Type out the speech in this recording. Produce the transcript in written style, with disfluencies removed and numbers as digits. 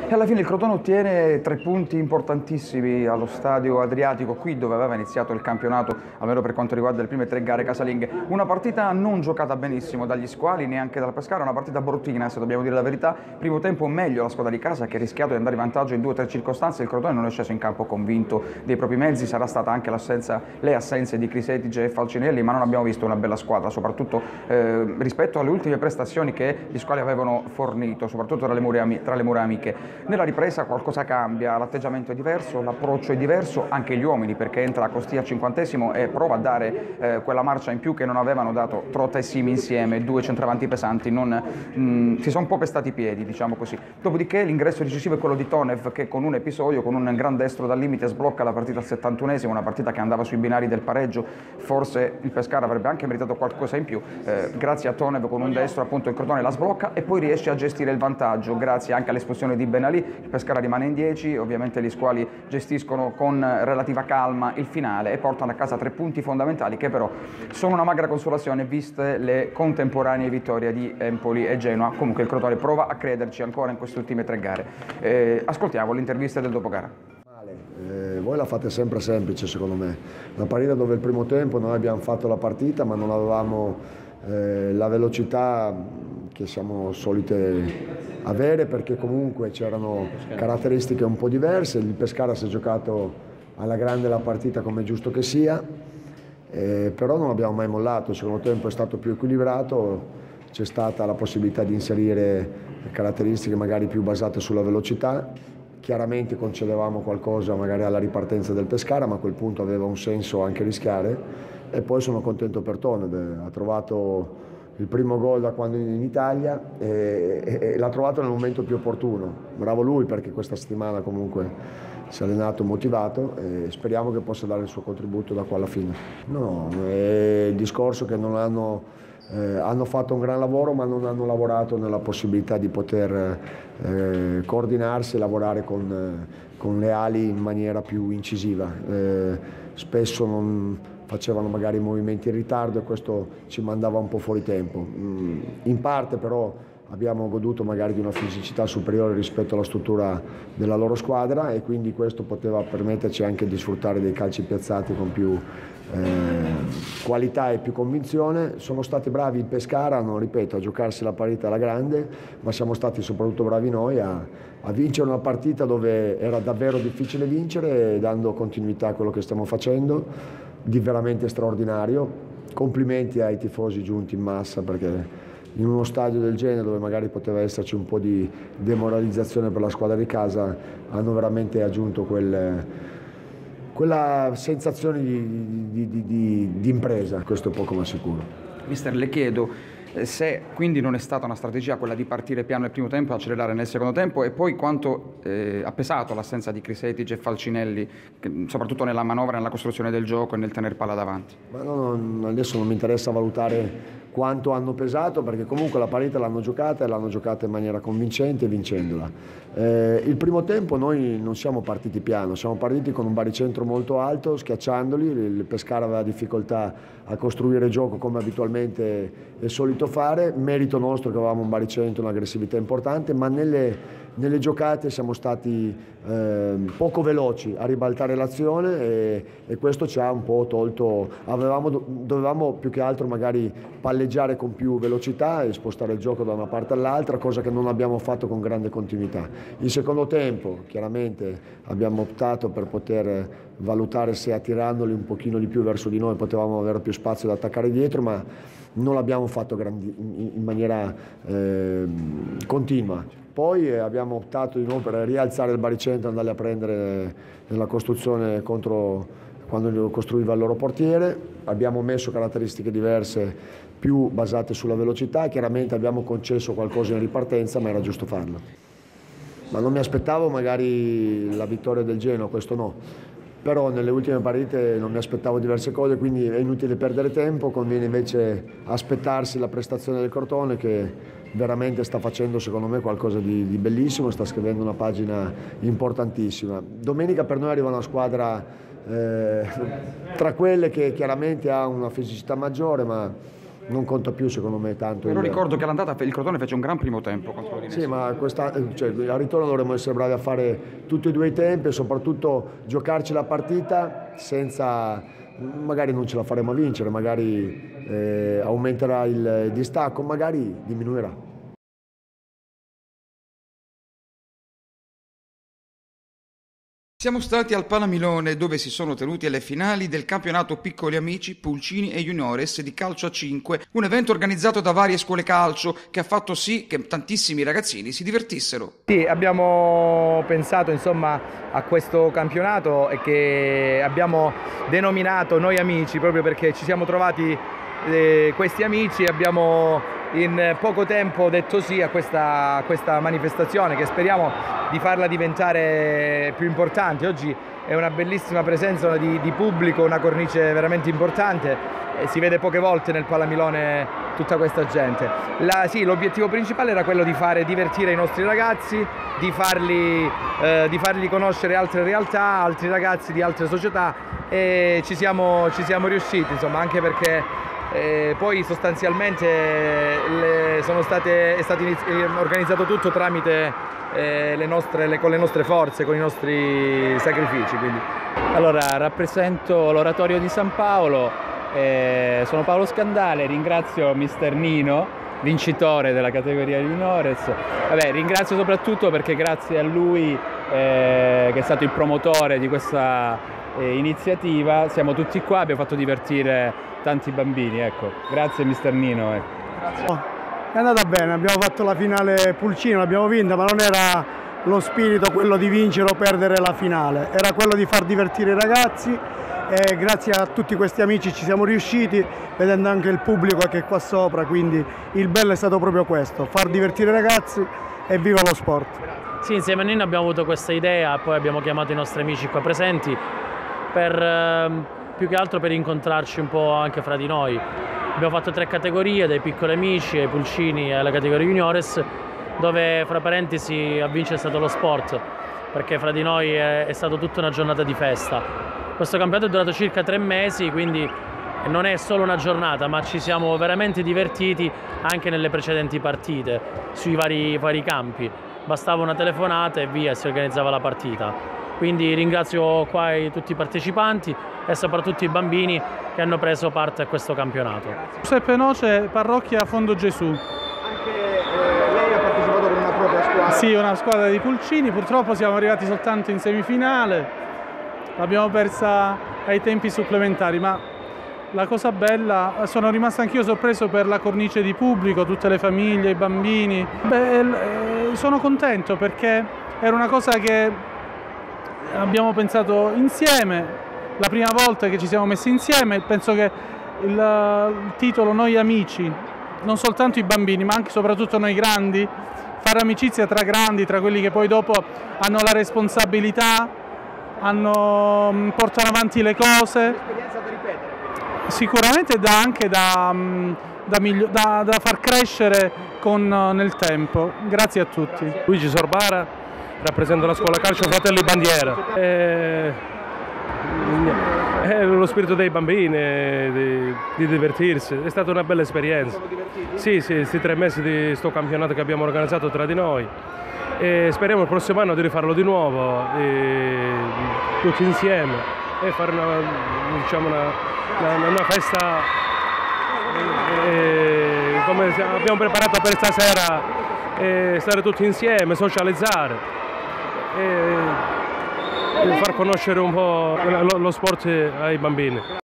E alla fine il Crotone ottiene 3 punti importantissimi allo Stadio Adriatico, qui dove aveva iniziato il campionato, almeno per quanto riguarda le prime 3 gare casalinghe. Una partita non giocata benissimo dagli squali, neanche dalla Pescara, una partita bruttina, se dobbiamo dire la verità. Primo tempo meglio la squadra di casa, che ha rischiato di andare in vantaggio in 2 o 3 circostanze. Il Crotone non è sceso in campo convinto dei propri mezzi, sarà stata anche le assenze di Crisetige e Falcinelli, ma non abbiamo visto una bella squadra, soprattutto rispetto alle ultime prestazioni che gli squali avevano fornito, soprattutto tra le mura amiche. Nella ripresa qualcosa cambia, l'atteggiamento è diverso, l'approccio è diverso, anche gli uomini, perché entra Costia al 50° e prova a dare quella marcia in più che non avevano dato Trota e Simi insieme, 2 centravanti pesanti, si sono un po' pestati i piedi, diciamo così. Dopodiché l'ingresso decisivo è quello di Tonev, che con un episodio, con un gran destro dal limite, sblocca la partita al 71°, una partita che andava sui binari del pareggio. Forse il Pescara avrebbe anche meritato qualcosa in più, grazie a Tonev con un destro appunto il Crotone la sblocca e poi riesce a gestire il vantaggio, grazie anche all'espulsione di Benalì. Il Pescara rimane in 10, ovviamente gli squali gestiscono con relativa calma il finale e portano a casa 3 punti fondamentali che però sono una magra consolazione viste le contemporanee vittorie di Empoli e Genoa. Comunque il Crotone prova a crederci ancora in queste ultime 3 gare. Ascoltiamo l'intervista del dopogara. Voi la fate sempre semplice secondo me, una partita dove il primo tempo noi abbiamo fatto la partita ma non avevamo la velocità che siamo soliti avere, perché comunque c'erano caratteristiche un po' diverse. Il Pescara si è giocato alla grande la partita come è giusto che sia, però non abbiamo mai mollato. Il secondo tempo è stato più equilibrato, c'è stata la possibilità di inserire caratteristiche magari più basate sulla velocità. Chiaramente concedevamo qualcosa magari alla ripartenza del Pescara, ma a quel punto aveva un senso anche rischiare. E poi sono contento per Toned, ha trovato il primo gol da quando è in Italia e l'ha trovato nel momento più opportuno. Bravo lui, perché questa settimana comunque si è allenato motivato e speriamo che possa dare il suo contributo da qua alla fine. No, è il discorso che non hanno fatto un gran lavoro ma non hanno lavorato nella possibilità di poter coordinarsi e lavorare con le ali in maniera più incisiva. Spesso non facevano magari movimenti in ritardo e questo ci mandava un po' fuori tempo. In parte però abbiamo goduto magari di una fisicità superiore rispetto alla struttura della loro squadra e quindi questo poteva permetterci anche di sfruttare dei calci piazzati con più qualità e più convinzione. Sono stati bravi il Pescara, non ripeto, a giocarsi la partita alla grande, ma siamo stati soprattutto bravi noi a vincere una partita dove era davvero difficile vincere, dando continuità a quello che stiamo facendo, di veramente straordinario. Complimenti ai tifosi giunti in massa, perché in uno stadio del genere dove magari poteva esserci un po' di demoralizzazione per la squadra di casa hanno veramente aggiunto quella sensazione di impresa, questo è poco ma sicuro. Mister, le chiedo se quindi non è stata una strategia quella di partire piano nel primo tempo e accelerare nel secondo tempo, e poi quanto ha pesato l'assenza di Crisetige e Falcinelli, soprattutto nella manovra, nella costruzione del gioco e nel tener palla davanti. Ma adesso non mi interessa valutare quanto hanno pesato, perché comunque la partita l'hanno giocata e l'hanno giocata in maniera convincente, vincendola. Il primo tempo noi non siamo partiti piano, siamo partiti con un baricentro molto alto, schiacciandoli. Il Pescara aveva difficoltà a costruire gioco come abitualmente è solito fare, merito nostro che avevamo un baricentro, un'aggressività importante, ma nelle giocate siamo stati poco veloci a ribaltare l'azione e questo ci ha un po' tolto. Dovevamo più che altro magari palleggiare con più velocità e spostare il gioco da una parte all'altra, cosa che non abbiamo fatto con grande continuità. Il secondo tempo chiaramente abbiamo optato per poter valutare se attirandoli un pochino di più verso di noi potevamo avere più spazio da attaccare dietro, ma non l'abbiamo fatto in maniera continua. Poi abbiamo optato di nuovo per rialzare il baricentro e andarli a prendere nella costruzione quando costruiva il loro portiere. Abbiamo messo caratteristiche diverse, più basate sulla velocità. Chiaramente abbiamo concesso qualcosa in ripartenza, ma era giusto farlo. Ma non mi aspettavo magari la vittoria del Genoa, questo no. Però nelle ultime partite non mi aspettavo diverse cose, quindi è inutile perdere tempo, conviene invece aspettarsi la prestazione del Crotone, che veramente sta facendo secondo me qualcosa di bellissimo, sta scrivendo una pagina importantissima. Domenica per noi arriva una squadra tra quelle che chiaramente ha una fisicità maggiore, ma non conta più secondo me tanto. Però ricordo che all'andata il Crotone fece un gran primo tempo contro l'Udinese. Sì, ma al ritorno dovremmo essere bravi a fare tutti e due i tempi e soprattutto giocarci la partita senza, magari non ce la faremo a vincere, magari aumenterà il distacco, magari diminuirà. Siamo stati al Palamilone dove si sono tenute le finali del campionato Piccoli Amici, Pulcini e Juniores di calcio a 5, un evento organizzato da varie scuole calcio che ha fatto sì che tantissimi ragazzini si divertissero. Sì, abbiamo pensato insomma a questo campionato e che abbiamo denominato Noi Amici proprio perché ci siamo trovati questi amici e abbiamo in poco tempo detto sì a questa manifestazione che speriamo di farla diventare più importante. Oggi è una bellissima presenza di pubblico, una cornice veramente importante e si vede poche volte nel Palamilone tutta questa gente. Sì, l'obiettivo principale era quello di fare divertire i nostri ragazzi, di farli conoscere altre realtà, altri ragazzi di altre società e ci siamo riusciti, insomma, anche perché poi sostanzialmente è stato organizzato tutto tramite con le nostre forze, con i nostri sacrifici. Quindi. Allora, rappresento l'Oratorio di San Paolo, sono Paolo Scandale, ringrazio mister Nino, vincitore della categoria Juniores. Ringrazio soprattutto perché grazie a lui, che è stato il promotore di questa iniziativa, siamo tutti qua, abbiamo fatto divertire tanti bambini, ecco. Grazie mister Nino. Grazie. È andata bene, abbiamo fatto la finale Pulcino, l'abbiamo vinta, ma non era lo spirito quello di vincere o perdere la finale, era quello di far divertire i ragazzi e grazie a tutti questi amici ci siamo riusciti, vedendo anche il pubblico che è qua sopra, quindi il bello è stato proprio questo, far divertire i ragazzi e viva lo sport. Sì, insieme a Nino abbiamo avuto questa idea, poi abbiamo chiamato i nostri amici qua presenti più che altro per incontrarci un po' anche fra di noi. Abbiamo fatto 3 categorie, dai piccoli amici ai pulcini e alla categoria juniores, dove fra parentesi a vincere è stato lo sport, perché fra di noi è stata tutta una giornata di festa. Questo campionato è durato circa 3 mesi, quindi non è solo una giornata, ma ci siamo veramente divertiti anche nelle precedenti partite, sui vari campi. Bastava una telefonata e via, si organizzava la partita. Quindi ringrazio qua tutti i partecipanti e soprattutto i bambini che hanno preso parte a questo campionato. Giuseppe Noce, parrocchia Fondo Gesù. Anche lei ha partecipato con una propria squadra? Sì, una squadra di Pulcini, purtroppo siamo arrivati soltanto in semifinale, l'abbiamo persa ai tempi supplementari, ma la cosa bella, sono rimasto anch'io sorpreso per la cornice di pubblico, tutte le famiglie, i bambini. Sono contento perché era una cosa che abbiamo pensato insieme, la prima volta che ci siamo messi insieme. Penso che il titolo Noi Amici, non soltanto i bambini ma anche soprattutto noi grandi, fare amicizia tra grandi, tra quelli che poi dopo hanno la responsabilità, portano avanti le cose. Un'esperienza da ripetere. Sicuramente anche da far crescere nel tempo. Grazie a tutti. Luigi Sorbara, rappresento la scuola calcio Fratelli Bandiera. È lo spirito dei bambini, di divertirsi, è stata una bella esperienza. Sì, questi 3 mesi di sto campionato che abbiamo organizzato tra di noi e speriamo il prossimo anno di rifarlo di nuovo, tutti insieme e fare una festa come abbiamo preparato per stasera, stare tutti insieme, socializzare e far conoscere un po' lo sport ai bambini.